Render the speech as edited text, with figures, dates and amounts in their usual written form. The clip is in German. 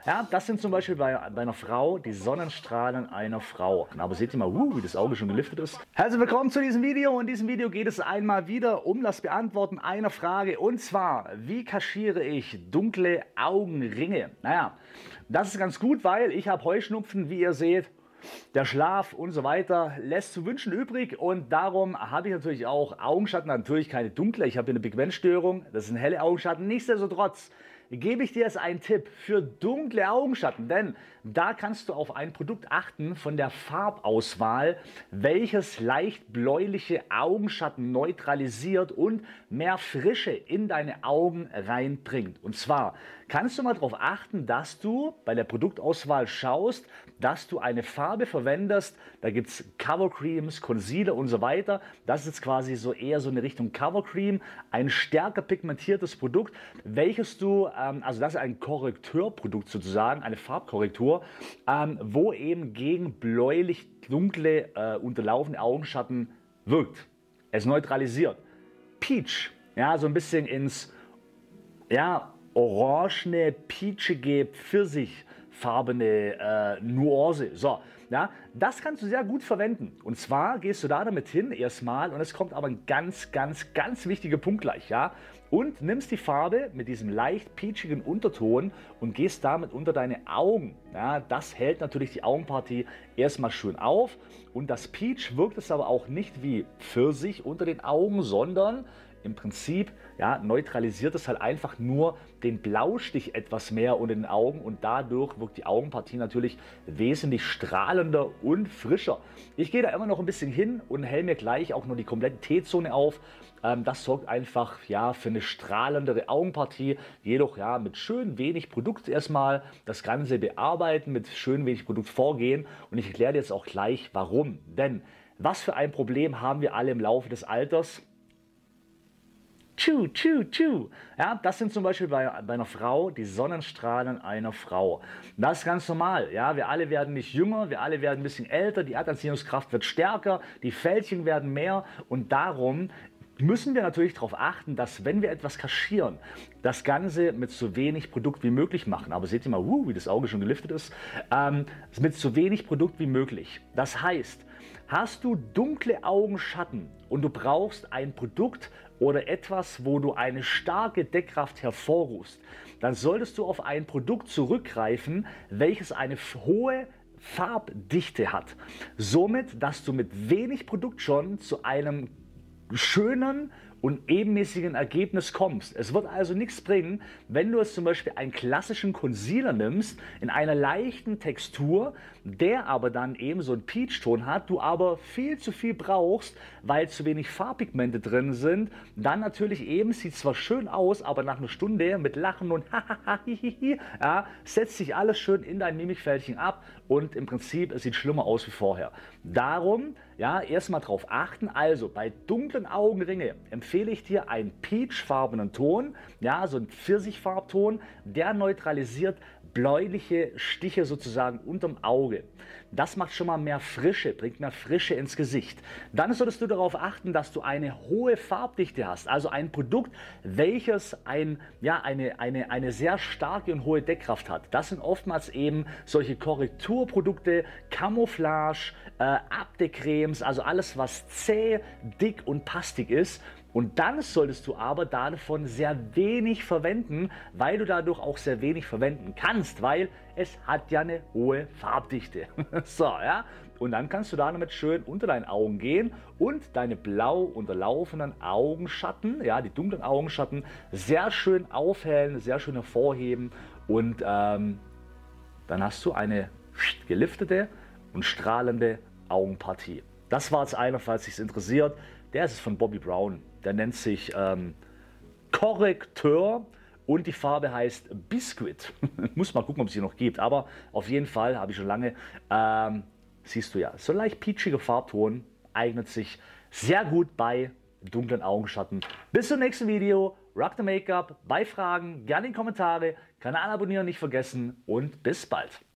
Ja, das sind zum Beispiel bei einer Frau die Sonnenstrahlen einer Frau. Aber seht ihr mal, wie das Auge schon geliftet ist. Herzlich willkommen zu diesem Video. In diesem Video geht es einmal wieder um das Beantworten einer Frage. Und zwar, wie kaschiere ich dunkle Augenringe? Naja, das ist ganz gut, weil ich habe Heuschnupfen, wie ihr seht. Der Schlaf und so weiter lässt zu wünschen übrig und darum habe ich natürlich auch Augenschatten, natürlich keine dunkle, ich habe hier eine Pigmentstörung, das sind helle Augenschatten. Nichtsdestotrotz gebe ich dir jetzt einen Tipp für dunkle Augenschatten, denn da kannst du auf ein Produkt achten von der Farbauswahl, welches leicht bläuliche Augenschatten neutralisiert und mehr Frische in deine Augen reinbringt. Und zwar kannst du mal darauf achten, dass du bei der Produktauswahl schaust, dass du eine Farbe verwendest. Da gibt es Cover Creams, Concealer und so weiter. Das ist jetzt quasi so eher so eine Richtung Cover Cream, ein stärker pigmentiertes Produkt, welches du also das ist ein Korrekturprodukt sozusagen, eine Farbkorrektur, wo eben gegen bläulich-dunkle, unterlaufende Augenschatten wirkt. Es neutralisiert. Peach, ja, so ein bisschen ins, ja, orangene, peachige, pfirsichfarbene Nuance. So, ja, das kannst du sehr gut verwenden. Und zwar gehst du da damit hin erstmal und es kommt aber ein ganz wichtiger Punkt gleich, ja. Und nimmst die Farbe mit diesem leicht peachigen Unterton und gehst damit unter deine Augen. Ja, das hält natürlich die Augenpartie erstmal schön auf. Und das Peach wirkt es aber auch nicht wie Pfirsich unter den Augen, sondern im Prinzip ja, neutralisiert es halt einfach nur den Blaustich etwas mehr unter den Augen und dadurch wirkt die Augenpartie natürlich wesentlich strahlender und frischer. Ich gehe da immer noch ein bisschen hin und helle mir gleich auch nur die komplette T-Zone auf. Das sorgt einfach ja, für eine strahlendere Augenpartie, jedoch ja, mit schön wenig Produkt erstmal das Ganze bearbeiten, mit schön wenig Produkt vorgehen und ich erkläre dir jetzt auch gleich warum. Denn was für ein Problem haben wir alle im Laufe des Alters? Ja, das sind zum Beispiel bei einer Frau die Sonnenstrahlen einer Frau. Das ist ganz normal. Ja, wir alle werden nicht jünger, wir alle werden ein bisschen älter, die Anziehungskraft wird stärker, die Fältchen werden mehr und darum müssen wir natürlich darauf achten, dass wenn wir etwas kaschieren, das Ganze mit so wenig Produkt wie möglich machen. Aber seht ihr mal, wie das Auge schon geliftet ist, mit so wenig Produkt wie möglich. Das heißt, hast du dunkle Augenschatten und du brauchst ein Produkt oder etwas, wo du eine starke Deckkraft hervorrufst, dann solltest du auf ein Produkt zurückgreifen, welches eine hohe Farbdichte hat. Somit, dass du mit wenig Produkt schon zu einem schönen und ebenmäßigen Ergebnis kommst. Es wird also nichts bringen, wenn du jetzt zum Beispiel einen klassischen Concealer nimmst, in einer leichten Textur, der aber dann eben so einen Peach-Ton hat, du aber viel zu viel brauchst, weil zu wenig Farbpigmente drin sind, dann natürlich eben, sieht zwar schön aus, aber nach einer Stunde mit Lachen und ja, setzt sich alles schön in dein Mimikfältchen ab und im Prinzip, es sieht schlimmer aus wie vorher. Darum, ja, erstmal drauf achten, also bei dunklen Augenringe empfehle ich dir einen peachfarbenen Ton, ja, so ein Pfirsichfarbton, der neutralisiert bläuliche Stiche sozusagen unterm Auge. Das macht schon mal mehr Frische, bringt mehr Frische ins Gesicht. Dann solltest du darauf achten, dass du eine hohe Farbdichte hast, also ein Produkt, welches eine sehr starke und hohe Deckkraft hat. Das sind oftmals eben solche Korrekturprodukte, Camouflage, Abdeckcremes, also alles, was zäh, dick und pastig ist. Und dann solltest du aber davon sehr wenig verwenden, weil du dadurch auch sehr wenig verwenden kannst, weil es hat ja eine hohe Farbdichte. So, ja. Und dann kannst du damit schön unter deinen Augen gehen und deine blau unterlaufenden Augenschatten, ja, die dunklen Augenschatten, sehr schön aufhellen, sehr schön hervorheben und dann hast du eine geliftete und strahlende Augenpartie. Das war jetzt einer, falls dich interessiert. Der ist von Bobbi Brown. Der nennt sich Korrektur und die Farbe heißt Biscuit. Muss mal gucken, ob es sie noch gibt. Aber auf jeden Fall habe ich schon lange. Siehst du ja, so leicht peachiger Farbton eignet sich sehr gut bei dunklen Augenschatten. Bis zum nächsten Video. Rock the Make-up. Bei Fragen gerne in die Kommentare. Kanal abonnieren nicht vergessen und bis bald.